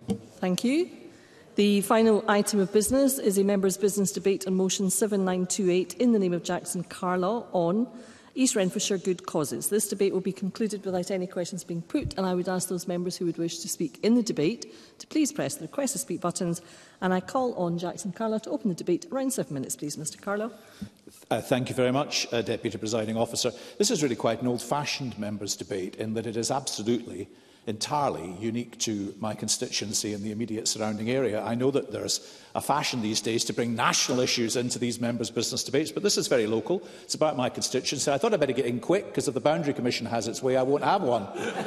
Thank you. The final item of business is a members' business debate on motion 7928 in the name of Jackson Carlaw on East Renfrewshire good causes. This debate will be concluded without any questions being put, and I would ask those members who would wish to speak in the debate to please press the request to speak buttons. And I call on Jackson Carlaw to open the debate. Around 7 minutes, please, Mr Carlaw. Thank you very much, Deputy Presiding Officer. This is really quite an old-fashioned members' debate in that it is absolutely entirely unique to my constituency and the immediate surrounding area. I know that there's a fashion these days to bring national issues into these members' business debates, but this is very local. It's about my constituency. I thought I'd better get in quick, because if the Boundary Commission has its way, I won't have one.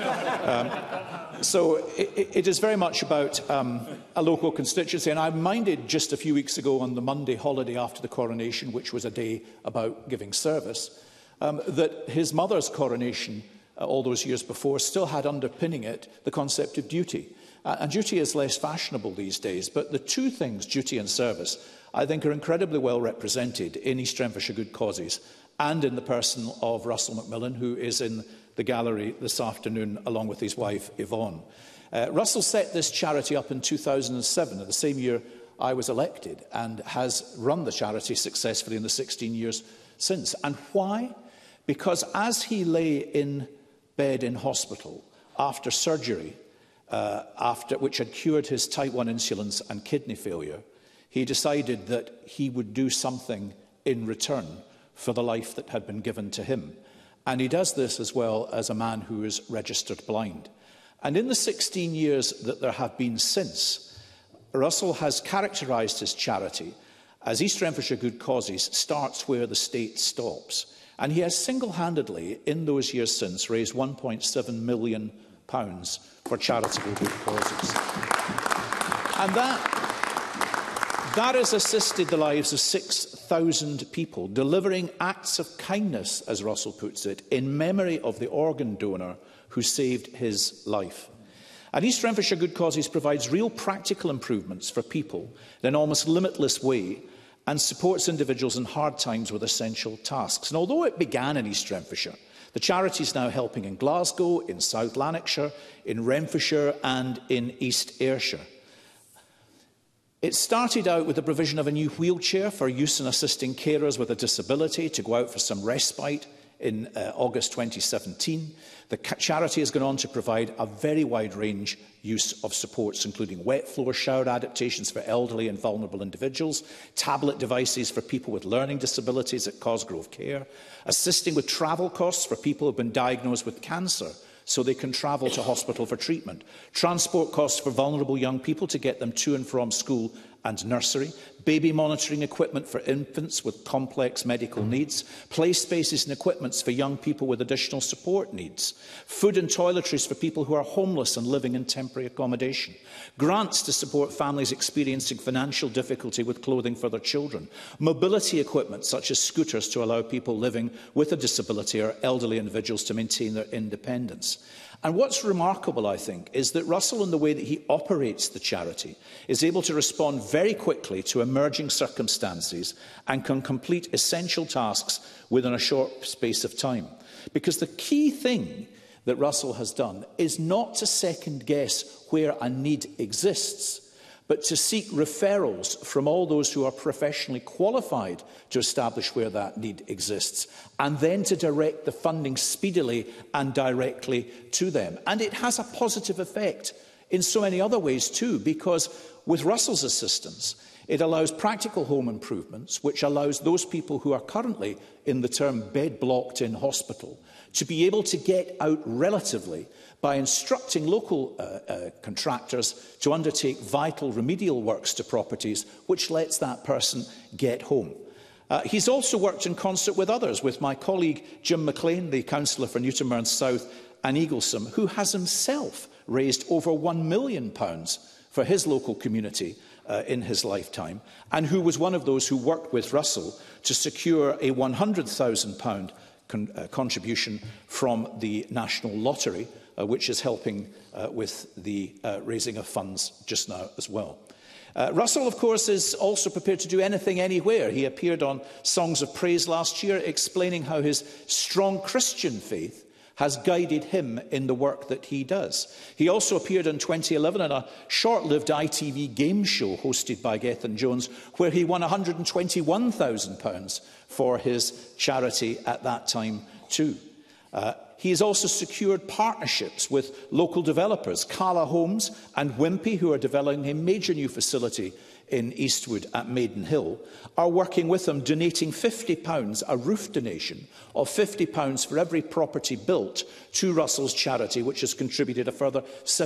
So it is very much about a local constituency, and I'm minded just a few weeks ago on the Monday holiday after the coronation, which was a day about giving service, that his mother's coronation all those years before still had underpinning it the concept of duty. And duty is less fashionable these days, but the two things, duty and service, I think are incredibly well represented in East Renfrewshire good causes and in the person of Russell Macmillan, who is in the gallery this afternoon along with his wife Yvonne. Russell set this charity up in 2007, the same year I was elected, and has run the charity successfully in the 16 years since. And why? Because as he lay in bed in hospital after surgery, which had cured his type 1 insulins and kidney failure, he decided that he would do something in return for the life that had been given to him. And he does this as well as a man who is registered blind. And in the 16 years that there have been since, Russell has characterised his charity as East Renfrewshire Good Causes starts where the state stops. And he has single-handedly, in those years since, raised £1.7 million for charitable good causes. And that has assisted the lives of 6,000 people, delivering acts of kindness, as Russell puts it, in memory of the organ donor who saved his life. And East Renfrewshire Good Causes provides real practical improvements for people in an almost limitless way, and supports individuals in hard times with essential tasks. And although it began in East Renfrewshire, the charity is now helping in Glasgow, in South Lanarkshire, in Renfrewshire and in East Ayrshire. It started out with the provision of a new wheelchair for use in assisting carers with a disability to go out for some respite in August 2017. The charity has gone on to provide a very wide range use of supports, including wet floor shower adaptations for elderly and vulnerable individuals, tablet devices for people with learning disabilities at Cosgrove Care, assisting with travel costs for people who have been diagnosed with cancer so they can travel to hospital for treatment, transport costs for vulnerable young people to get them to and from school and nursery, baby monitoring equipment for infants with complex medical needs, play spaces and equipments for young people with additional support needs, food and toiletries for people who are homeless and living in temporary accommodation, grants to support families experiencing financial difficulty with clothing for their children, mobility equipment such as scooters to allow people living with a disability or elderly individuals to maintain their independence. And what's remarkable, I think, is that Russell, in the way that he operates the charity, is able to respond very quickly to emerging circumstances and can complete essential tasks within a short space of time. Because the key thing that Russell has done is not to second-guess where a need exists, but to seek referrals from all those who are professionally qualified to establish where that need exists, and then to direct the funding speedily and directly to them. And it has a positive effect in so many other ways too, because with Russell's assistance, it allows practical home improvements, which allows those people who are currently, in the term, bed-blocked in hospital, to be able to get out relatively by instructing local contractors to undertake vital remedial works to properties, which lets that person get home. He's also worked in concert with others, with my colleague Jim McLean, the councillor for Newtonmurn South and Eaglesham, who has himself raised over £1 million for his local community in his lifetime, and who was one of those who worked with Russell to secure a £100,000 contribution from the National Lottery, which is helping with the raising of funds just now as well. Russell, of course, is also prepared to do anything, anywhere. He appeared on Songs of Praise last year, explaining how his strong Christian faith has guided him in the work that he does. He also appeared in 2011 in a short-lived ITV game show hosted by Gethin Jones, where he won £121,000 for his charity at that time too. He has also secured partnerships with local developers, Cala Homes and Wimpy, who are developing a major new facility in Eastwood at Maidenhill, are working with him, donating £50, a roof donation of £50 for every property built to Russell's charity, which has contributed a further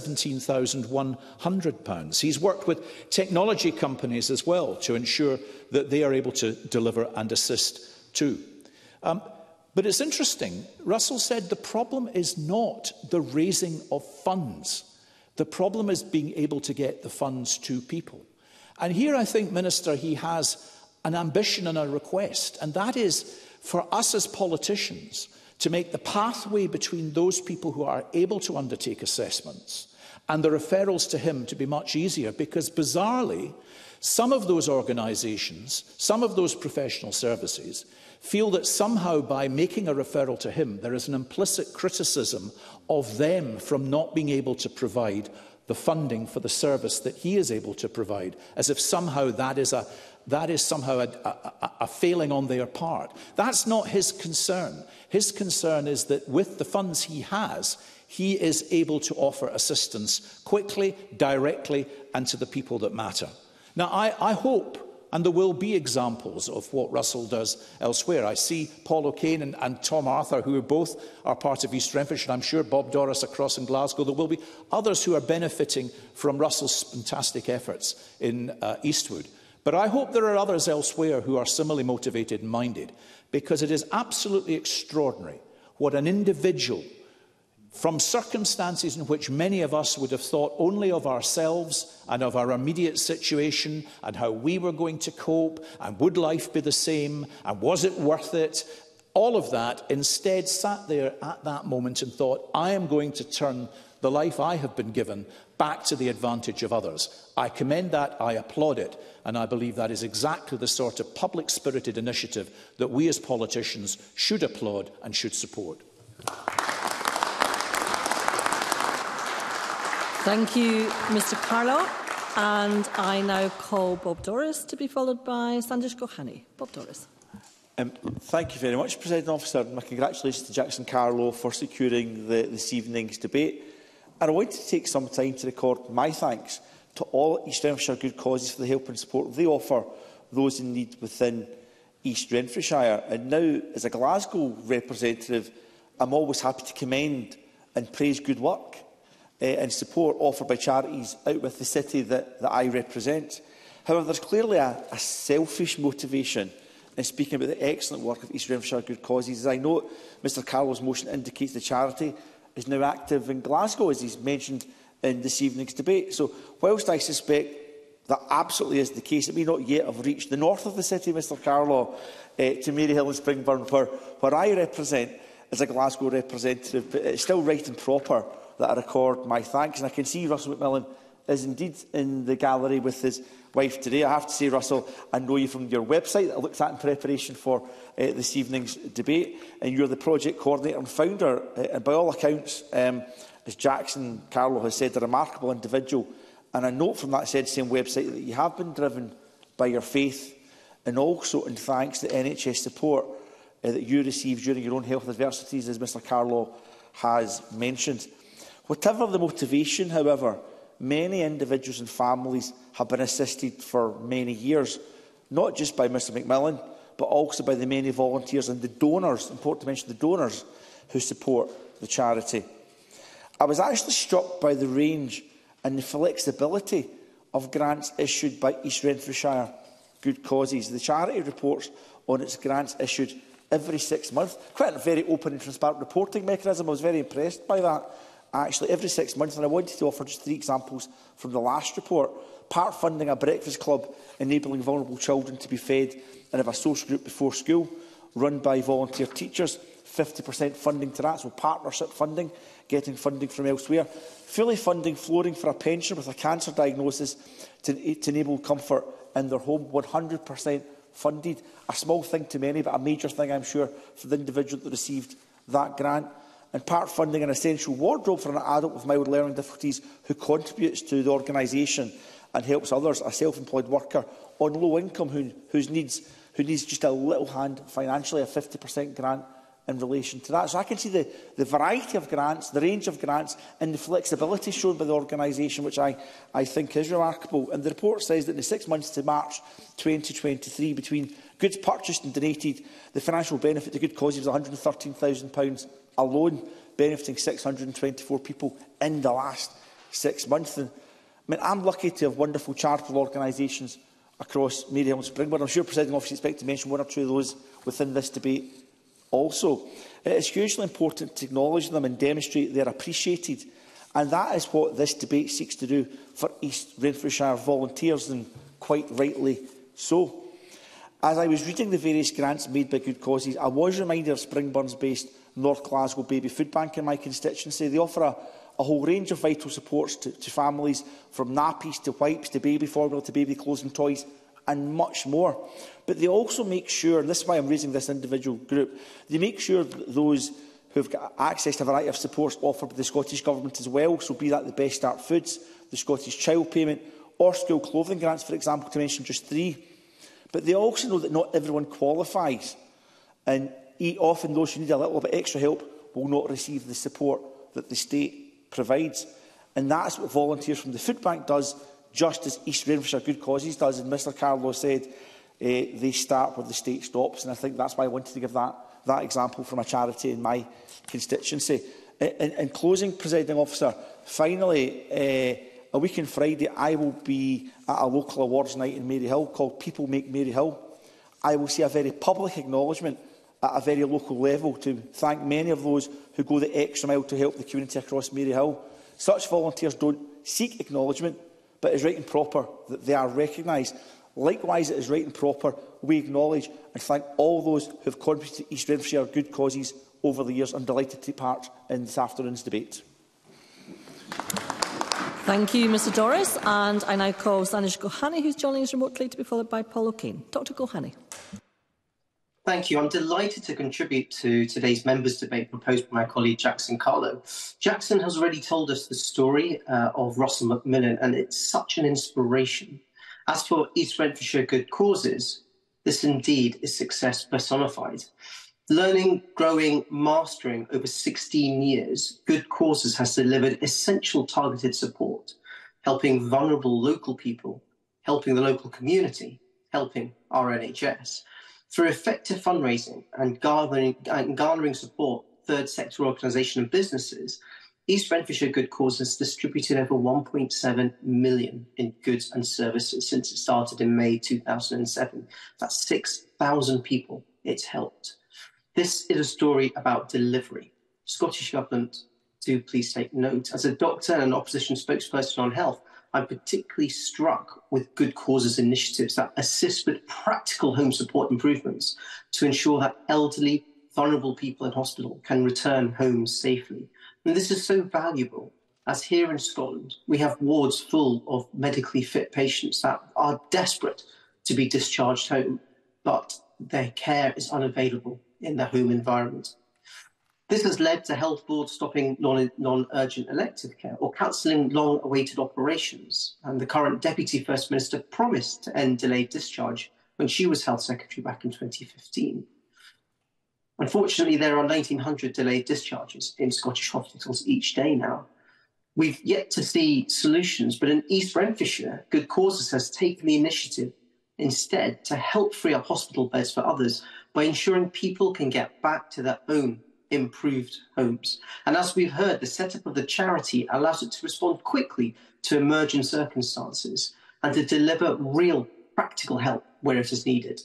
£17,100. He's worked with technology companies as well to ensure that they are able to deliver and assist too. But it's interesting, Russell said the problem is not the raising of funds. The problem is being able to get the funds to people. And here I think, Minister, he has an ambition and a request, and that is for us as politicians to make the pathway between those people who are able to undertake assessments and the referrals to him to be much easier, because bizarrely, some of those organisations, some of those professional services feel that somehow by making a referral to him, there is an implicit criticism of them from not being able to provide the funding for the service that he is able to provide, as if somehow that is somehow a failing on their part. That's not his concern. His concern is that with the funds he has, he is able to offer assistance quickly, directly, and to the people that matter. Now, I hope, and there will be examples of what Russell does elsewhere. I see Paul O'Kane and Tom Arthur, who both are part of East Renfrewshire, and I'm sure Bob Doris across in Glasgow. There will be others who are benefiting from Russell's fantastic efforts in Eastwood. But I hope there are others elsewhere who are similarly motivated and minded, because it is absolutely extraordinary what an individual, from circumstances in which many of us would have thought only of ourselves and of our immediate situation and how we were going to cope, and would life be the same, and was it worth it, all of that, instead sat there at that moment and thought, I am going to turn the life I have been given back to the advantage of others. I commend that, I applaud it, and I believe that is exactly the sort of public-spirited initiative that we as politicians should applaud and should support. Thank you, Mr Carlow. And I now call Bob Doris to be followed by Sandesh Gohani. Bob Doris. Thank you very much, Presiding Officer. My congratulations to Jackson Carlow for securing this evening's debate. And I want to take some time to record my thanks to all East Renfrewshire good causes for the help and support they offer those in need within East Renfrewshire. And now, as a Glasgow representative, I'm always happy to commend and praise good work and support offered by charities out with the city that I represent. However, there's clearly a selfish motivation in speaking about the excellent work of East Renfrewshire good causes. As I note, Mr Carlow's motion indicates the charity is now active in Glasgow, as he's mentioned in this evening's debate. So, whilst I suspect that absolutely is the case, it may not yet have reached the north of the city, Mr Carlow, to Maryhill and Springburn, where I represent as a Glasgow representative, but it's still right and proper that I record my thanks. And I can see Russell McMillan is indeed in the gallery with his wife today. I have to say, Russell, I know you from your website that I looked at in preparation for this evening's debate, and you're the project coordinator and founder, and by all accounts, as Jackson Carlow has said, a remarkable individual. And I note from that said same website that you have been driven by your faith, and also in thanks to NHS support that you received during your own health adversities, as Mr Carlow has mentioned. Whatever the motivation, however, many individuals and families have been assisted for many years, not just by Mr McMillan, but also by the many volunteers and the donors, important to mention the donors, who support the charity. I was actually struck by the range and the flexibility of grants issued by East Renfrewshire good causes. The charity reports on its grants issued every 6 months. Quite a very open and transparent reporting mechanism. I was very impressed by that. Actually, every 6 months, and I wanted to offer just 3 examples from the last report. Part funding a breakfast club enabling vulnerable children to be fed and have a social group before school, run by volunteer teachers, 50% funding to that, so partnership funding, getting funding from elsewhere. Fully funding flooring for a pensioner with a cancer diagnosis to enable comfort in their home, 100% funded. A small thing to many, but a major thing, I'm sure, for the individual that received that grant. and part funding an essential wardrobe for an adult with mild learning difficulties who contributes to the organisation and helps others, a self-employed worker on low income who needs just a little hand financially, a 50% grant in relation to that. So I can see the variety of grants, the range of grants and the flexibility shown by the organisation, which I think is remarkable. And the report says that in the 6 months to March 2023, between goods purchased and donated, the financial benefit to good causes was £113,000 alone, benefiting 624 people in the last 6 months. And, I'm lucky to have wonderful charitable organisations across Maryhill and Springburn. I'm sure Presiding Officer expects to mention one or two of those within this debate also. It is hugely important to acknowledge them and demonstrate they are appreciated. And that is what this debate seeks to do for East Renfrewshire volunteers, and quite rightly so. As I was reading the various grants made by good causes, I was reminded of Springburn's-based North Glasgow Baby Food Bank in my constituency. They offer a whole range of vital supports to families, from nappies to wipes to baby formula to baby clothes and toys, and much more. But they also make sure, and this is why I'm raising this individual group, they make sure that those who have got access to a variety of supports offered by the Scottish Government as well, so be that the Best Start Foods, the Scottish Child Payment, or school clothing grants, for example, to mention just three. But they also know that not everyone qualifies, and often those who need a little bit extra help will not receive the support that the state provides. And that's what volunteers from the food bank does, just as East Renfrewshire Good Causes does. And Mr Carlow said they start where the state stops, and I think that's why I wanted to give that example from a charity in my constituency. In closing, Presiding Officer, finally, a week on Friday, I will be at a local awards night in Maryhill called People Make Maryhill. I will see a very public acknowledgement at a very local level to thank many of those who go the extra mile to help the community across Maryhill. Such volunteers don't seek acknowledgement, but it is right and proper that they are recognised. Likewise, it is right and proper we acknowledge and thank all those who have contributed to East Renfrewshire good causes over the years. I'm delighted to take part in this afternoon's debate. Thank you, Mr Doris. And I now call Sanish Gohani, who's joining us remotely, to be followed by Paul O'Kane. Dr Gohani. Thank you. I'm delighted to contribute to today's members' debate proposed by my colleague Jackson Carlow. Jackson has already told us the story of Russell Macmillan, and it's such an inspiration. As for East Renfrewshire Good Causes, this indeed is success personified. Learning, growing, mastering over 16 years, Good Causes has delivered essential targeted support, helping vulnerable local people, helping the local community, helping our NHS. Through effective fundraising and garnering support, third sector organisation and businesses, East Renfrewshire Good Cause has distributed over 1.7 million in goods and services since it started in May 2007. That's 6,000 people it's helped. This is a story about delivery. Scottish Government, do please take note. As a doctor and an opposition spokesperson on health, I'm particularly struck with Good Causes initiatives that assist with practical home support improvements to ensure that elderly, vulnerable people in hospital can return home safely. And this is so valuable, as here in Scotland, we have wards full of medically fit patients that are desperate to be discharged home, but their care is unavailable in their home environment. This has led to health boards stopping non-urgent elective care or cancelling long-awaited operations. And the current Deputy First Minister promised to end delayed discharge when she was Health Secretary back in 2015. Unfortunately, there are 1,900 delayed discharges in Scottish hospitals each day now. We've yet to see solutions, but in East Renfrewshire, Good Causes has taken the initiative instead to help free up hospital beds for others by ensuring people can get back to their own improved homes. And as we've heard, the setup of the charity allows it to respond quickly to emergent circumstances and to deliver real practical help where it is needed.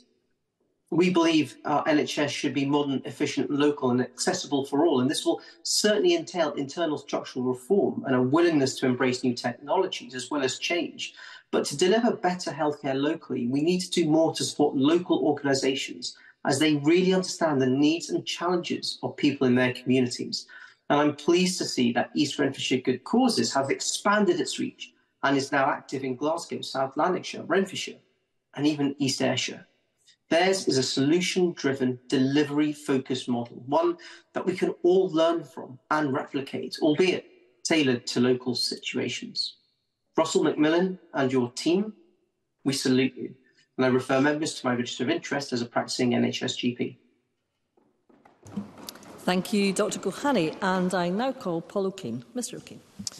We believe our NHS should be modern, efficient, local and accessible for all, and this will certainly entail internal structural reform and a willingness to embrace new technologies as well as change. But to deliver better healthcare locally, we need to do more to support local organisations as they really understand the needs and challenges of people in their communities. And I'm pleased to see that East Renfrewshire Good Causes have expanded its reach and is now active in Glasgow, South Lanarkshire, Renfrewshire, and even East Ayrshire. Theirs is a solution-driven, delivery-focused model, one that we can all learn from and replicate, albeit tailored to local situations. Russell Macmillan and your team, we salute you, and I refer members to my register of interest as a practising NHS GP. Thank you, Dr Gohani. And I now call Paul O'Kane. Mr O'Kane.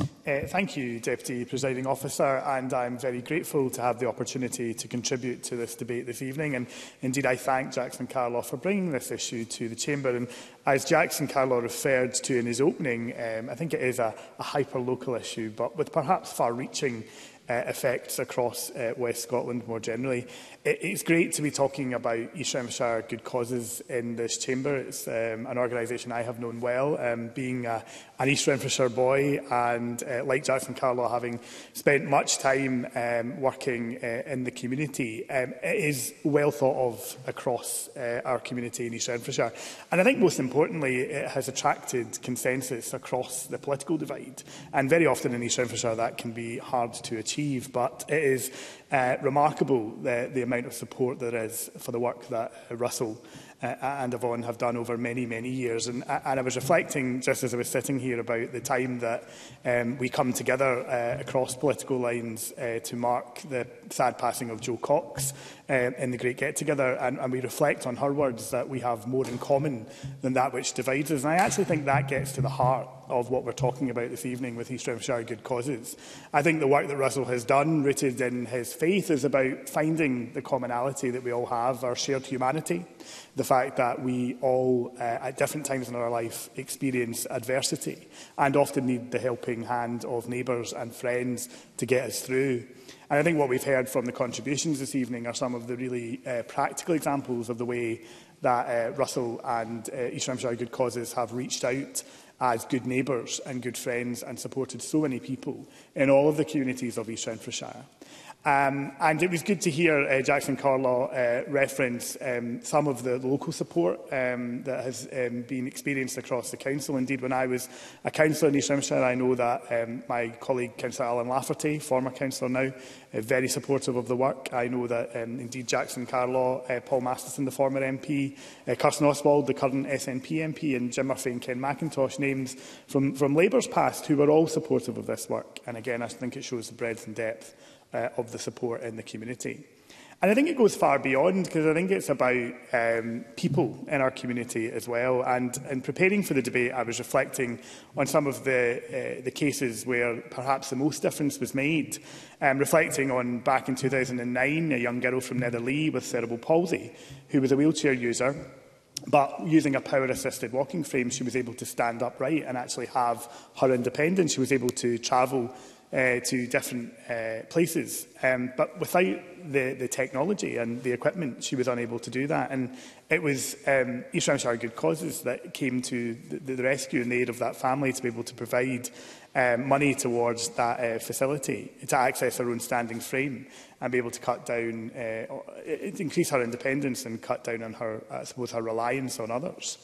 Thank you, Deputy Presiding Officer, and I'm very grateful to have the opportunity to contribute to this debate this evening. And indeed, I thank Jackson Carlaw for bringing this issue to the Chamber. And as Jackson Carlaw referred to in his opening, I think it is a hyper-local issue, but with perhaps far-reaching effects across West Scotland more generally. It's great to be talking about East Renfrewshire Good Causes in this chamber. It's an organisation I have known well, being an East Renfrewshire boy and, like Jackson Carlaw, having spent much time working in the community. It is well thought of across our community in East Renfrewshire. And I think most importantly, it has attracted consensus across the political divide. And very often in East Renfrewshire that can be hard to achieve, but it is remarkable the amount of support there is for the work that Russell and Yvonne have done over many, many years. And I was reflecting, just as I was sitting here, about the time that we come together across political lines to mark the sad passing of Jo Cox in the Great Get-Together, and we reflect on her words that we have more in common than that which divides us. And I actually think that gets to the heart of what we're talking about this evening with East Renfrewshire Good Causes. I think the work that Russell has done, rooted in his faith, is about finding the commonality that we all have, our shared humanity, the fact that we all, at different times in our life, experience adversity and often need the helping hand of neighbours and friends to get us through. And I think what we've heard from the contributions this evening are some of the really practical examples of the way that Russell and East Renfrewshire Good Causes have reached out as good neighbours and good friends and supported so many people in all of the communities of East Renfrewshire. And it was good to hear Jackson Carlaw reference some of the local support that has been experienced across the council. Indeed, when I was a councillor in East Renfrewshire, I know that my colleague Councillor Alan Lafferty, former councillor now, very supportive of the work. I know that indeed Jackson Carlaw, Paul Masterson, the former MP, Kirsten Oswald, the current SNP MP, and Jim Murphy and Ken McIntosh, names from Labour's past who were all supportive of this work. And again, I think it shows the breadth and depth of the support in the community. And I think it goes far beyond, because I think it's about people in our community as well. And in preparing for the debate, I was reflecting on some of the cases where perhaps the most difference was made. Reflecting on back in 2009, a young girl from Netherlee with cerebral palsy, who was a wheelchair user, but using a power-assisted walking frame, she was able to stand upright and actually have her independence. She was able to travel to different places. But without the technology and the equipment, she was unable to do that. And it was East Renfrewshire Good Causes that came to the rescue and the aid of that family to be able to provide money towards that facility, to access her own standing frame and be able to cut down, increase her independence and cut down on her, I suppose, her reliance on others.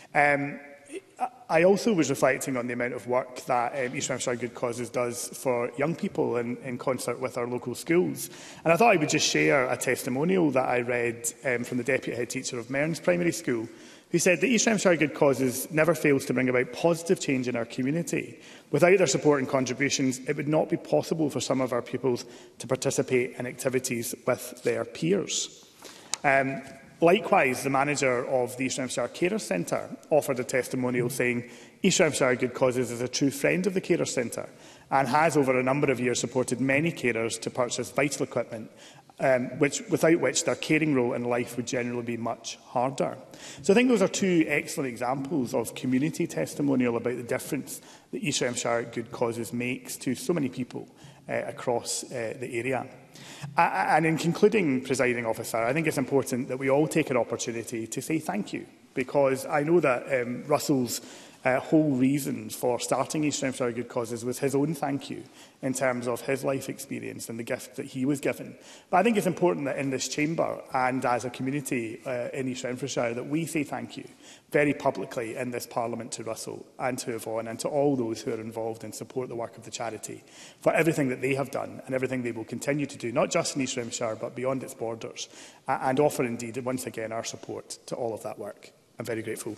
I also was reflecting on the amount of work that East Renfrewshire Good Causes does for young people in concert with our local schools. And I thought I would just share a testimonial that I read from the Deputy Head Teacher of Mearns Primary School, who said that East Renfrewshire Good Causes never fails to bring about positive change in our community. Without their support and contributions, it would not be possible for some of our pupils to participate in activities with their peers. Likewise, the manager of the East Renfrewshire Carers Centre offered a testimonial saying East Renfrewshire Good Causes is a true friend of the Carers Centre and has over a number of years supported many carers to purchase vital equipment, without which their caring role in life would generally be much harder. So I think those are two excellent examples of community testimonial about the difference that East Renfrewshire Good Causes makes to so many people across the area. And in concluding, Presiding Officer, I think it's important that we all take an opportunity to say thank you, because I know that Russell's whole reason for starting East Renfrewshire Good Causes was his own thank you in terms of his life experience and the gift that he was given. But I think it's important that in this chamber and as a community in East Renfrewshire that we say thank you very publicly in this Parliament to Russell and to Yvonne and to all those who are involved and support the work of the charity for everything that they have done and everything they will continue to do, not just in East Renfrewshire but beyond its borders, and offer indeed once again our support to all of that work. I'm very grateful.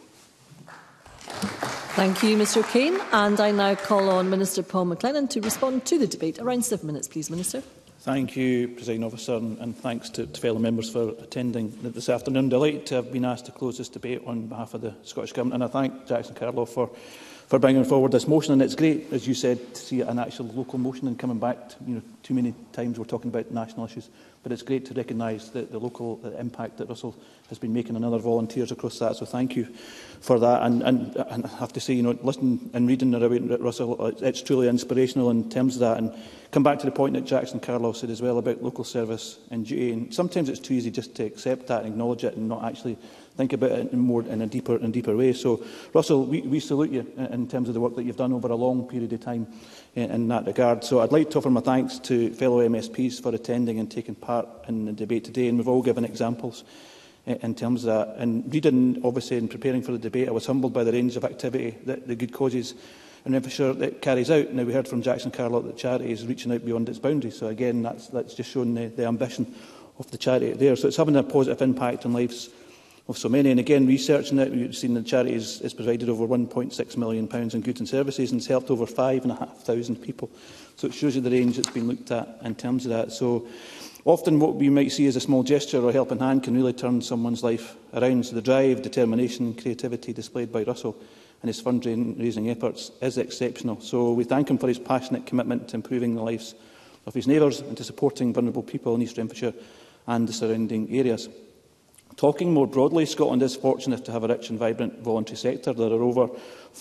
Thank you, Mr Kane. And I now call on Minister Paul McLennan to respond to the debate. Around 7 minutes, please, Minister. Thank you, Presiding Officer, and thanks to fellow members for attending this afternoon. Delighted to have been asked to close this debate on behalf of the Scottish Government, and I thank Jackson Carlow for bringing forward this motion. And it's great, as you said, to see an actual local motion and coming back to, too many times we're talking about national issues, but it's great to recognise the local impact that Russell has been making on other volunteers across that. So thank you for that. And I have to say, listening and reading about Russell, it's truly inspirational in terms of that. And come back to the point that Jackson Carlow said as well about local service and duty. And sometimes it's too easy just to accept that and acknowledge it and not actually think about it in a deeper way. So, Russell, we salute you in terms of the work that you've done over a long period of time in that regard. So I'd like to offer my thanks to fellow MSPs for attending and taking part in the debate today. And we've all given examples in terms of that. And reading, obviously, and preparing for the debate, I was humbled by the range of activity that the Good Causes in Renfrewshire that carries out. Now, we heard from Jackson Carlow that the charity is reaching out beyond its boundaries. So again, that's just showing the ambition of the charity there. So it's having a positive impact on lives of so many. And again, researching it, we've seen the charity has provided over £1.6 million in goods and services and has helped over 5,500 people. So it shows you the range that's been looked at in terms of that. So often what we might see as a small gesture or helping hand can really turn someone's life around. So the drive, determination and creativity displayed by Russell and his fundraising efforts is exceptional. So we thank him for his passionate commitment to improving the lives of his neighbours and to supporting vulnerable people in East Renfrewshire and the surrounding areas. Talking more broadly, Scotland is fortunate to have a rich and vibrant voluntary sector. There are over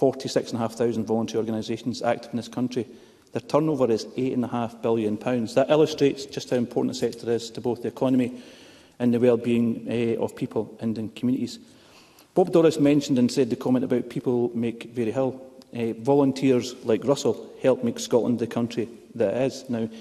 46,500 voluntary organisations active in this country. Their turnover is £8.5 billion. That illustrates just how important the sector is to both the economy and the well-being of people and in communities. Bob Doris mentioned and said the comment about people make Very Hill. Volunteers like Russell help make Scotland the country that it is. Now,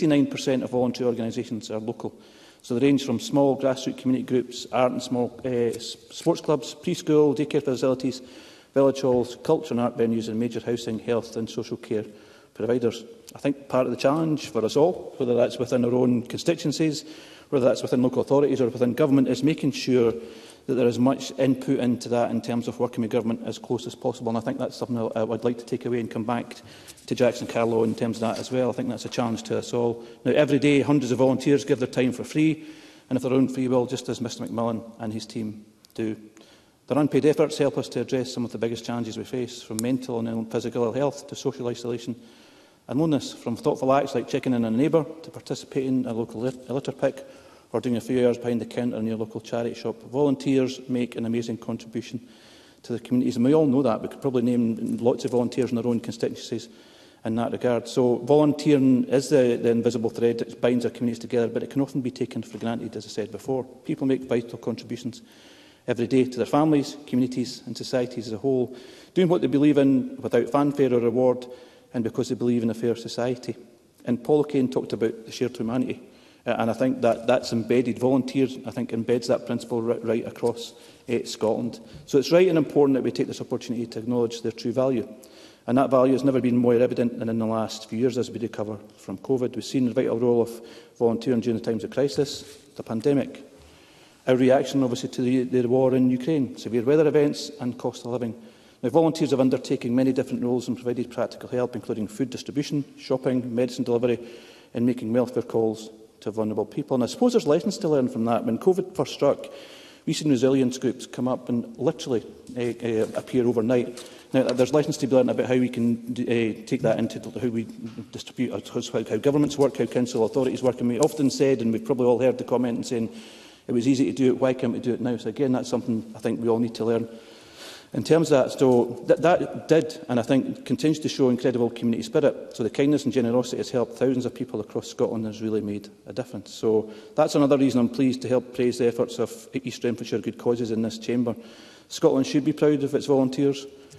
89% of voluntary organisations are local. So they range from small grassroots community groups, art and small sports clubs, preschool, daycare facilities, village halls, culture and art venues and major housing, health and social care providers. I think part of the challenge for us all, whether that's within our own constituencies, whether that's within local authorities or within government, is making sure that there is much input into that in terms of working with government as close as possible. And I think that's something I would like to take away and come back to Jackson Carlow in terms of that as well. I think that's a challenge to us all. Now, every day, hundreds of volunteers give their time for free, and of their own free will, just as Mr McMillan and his team do. Their unpaid efforts help us to address some of the biggest challenges we face, from mental and physical ill health to social isolation and loneliness, from thoughtful acts like checking in on a neighbour to participating in a local litter pick or doing a few hours behind the counter in your local charity shop. Volunteers make an amazing contribution to the communities, and we all know that. We could probably name lots of volunteers in our own constituencies in that regard. So volunteering is the invisible thread that binds our communities together, but it can often be taken for granted, as I said before. People make vital contributions every day to their families, communities and societies as a whole, doing what they believe in without fanfare or reward, and because they believe in a fair society. And Paul Kane talked about the shared humanity. And I think that's embedded. Volunteers, I think, embeds that principle right across Scotland. So it's right and important that we take this opportunity to acknowledge their true value. And that value has never been more evident than in the last few years as we recover from COVID. We've seen the vital role of volunteering during the times of crisis, the pandemic, our reaction, obviously, to the war in Ukraine, severe weather events and cost of living. Now, volunteers have undertaken many different roles and provided practical help, including food distribution, shopping, medicine delivery and making welfare calls to vulnerable people. And I suppose there's lessons to learn from that. When COVID first struck, we've seen resilience groups come up and literally appear overnight. Now, there's lessons to be learned about how we can take that into how we distribute, how governments work, how council authorities work. And we often said, and we've probably all heard the comment and saying, it was easy to do it, why can't we do it now? So again, that's something I think we all need to learn. In terms of that, so that did, and I think continues to show incredible community spirit. So the kindness and generosity has helped thousands of people across Scotland and has really made a difference. So that's another reason I'm pleased to help praise the efforts of East Renfrewshire Good Causes in this chamber. Scotland should be proud of its volunteers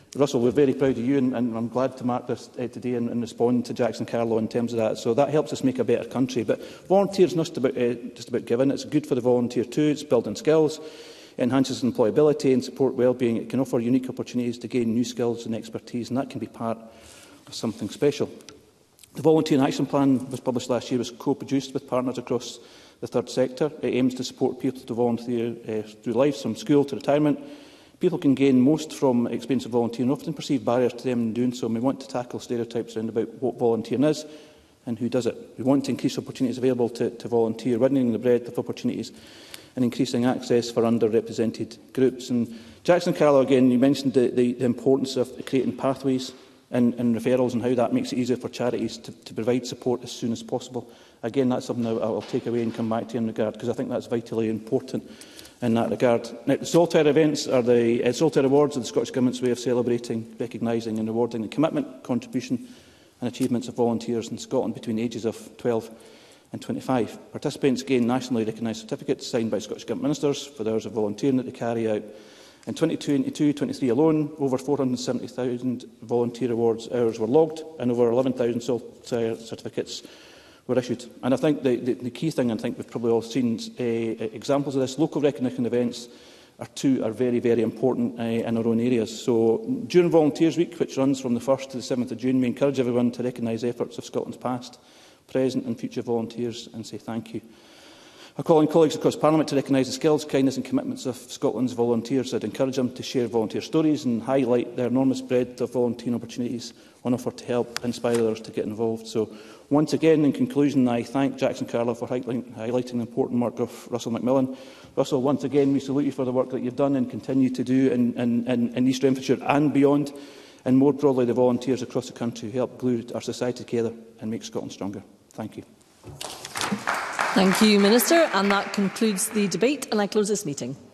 Russell, we're very proud of you, and I'm glad to mark this today and respond to Jackson Carlow in terms of that. So that helps us make a better country. But volunteers not just about giving. It's good for the volunteer too. It's building skills, enhances employability and support wellbeing. It can offer unique opportunities to gain new skills and expertise, and that can be part of something special. The Volunteer Action Plan was published last year, was co-produced with partners across the third sector. It aims to support people to volunteer through life, from school to retirement. People can gain most from experience of volunteering, often perceived barriers to them in doing so, and we want to tackle stereotypes around about what volunteering is and who does it. We want to increase opportunities available to volunteer, widening the breadth of opportunities and increasing access for underrepresented groups. And Jackson Carlow, again, you mentioned the importance of creating pathways and referrals and how that makes it easier for charities to provide support as soon as possible. Again, that's something I'll take away and come back to in regard, because I think that's vitally important in that regard. Now, the Solitaire events are the Solitaire Awards are the Scottish Government's way of celebrating, recognising and rewarding the commitment, contribution and achievements of volunteers in Scotland between the ages of 12 and 25. Participants gain nationally recognised certificates signed by Scottish Government ministers for the hours of volunteering that they carry out. In 2022-23 alone, over 470,000 volunteer awards hours were logged and over 11,000 Solitaire certificates were issued. And I think the key thing, and I think we've probably all seen examples of this, local recognition events are very, very important in our own areas. So during Volunteers Week, which runs from the 1st to the 7th of June, we encourage everyone to recognise efforts of Scotland's past, present and future volunteers and say thank you. I call on colleagues across Parliament to recognise the skills, kindness and commitments of Scotland's volunteers. I'd encourage them to share volunteer stories and highlight the enormous breadth of volunteering opportunities on offer to help inspire others to get involved. So once again, in conclusion, I thank Jackson Carlow for highlighting the important work of Russell Macmillan. Russell, once again, we salute you for the work that you've done and continue to do in East Renfrewshire and beyond, and more broadly the volunteers across the country who help glue our society together and make Scotland stronger. Thank you. Thank you, Minister. And that concludes the debate, and I close this meeting.